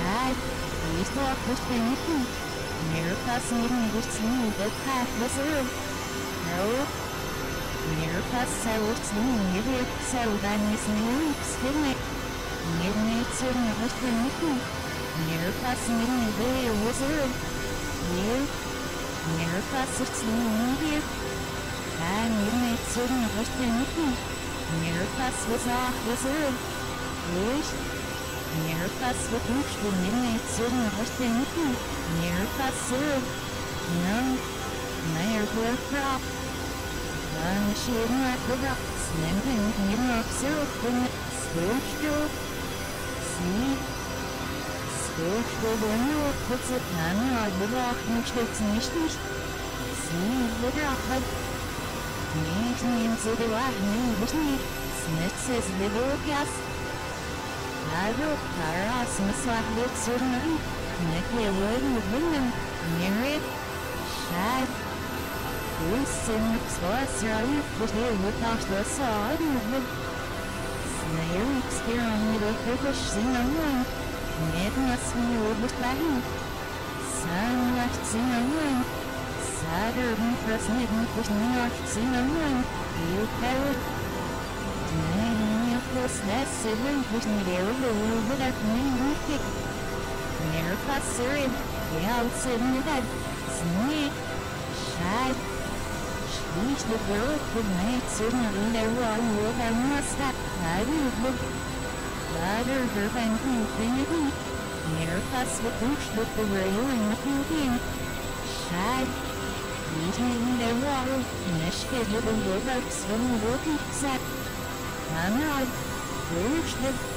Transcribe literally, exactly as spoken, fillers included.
Shad, please talk with anything. Near passing with me the path was earth. No. Near pass I was me here, so that is new, still it. Midnight certain with anything. Near passing me there was earth. Here. Near pass it's me here. And midnight certain with anything. Near pass was off was earth. Yes. Near pass with which the midnight certain with anything. Near pass serve. No. Near will crop. One should not the rocks. Limping in rock syrup when it's spiritual. See? Spiritual when you puts it on the rock and tricks nicht nicht. See the rock. Nicht means the rock means nicht. Snitz is the gas. Ladro, Taras, Masak, Lit, Certain. Nicky Wood with Women, Myriad, Shad, Bruce and Sorcery, but here without the sword and the Snare experiment with the fish sing alone, Mid must be with Latin, Sun left sing alone, Saturn press midnight with New York sing alone, you parrot. Nine of the sness sibling with me there of the world without me with Near pass serve, yeah, I'll sit in the bed. Snake, shad. Sheesh the girl could make certain in their wrong world I must have. I would look. Ladder her and infinity. Near pass with push with the rail and the pudding. Shad. Eating in their water. Nish kid with the work from the working set. I'm not. Push the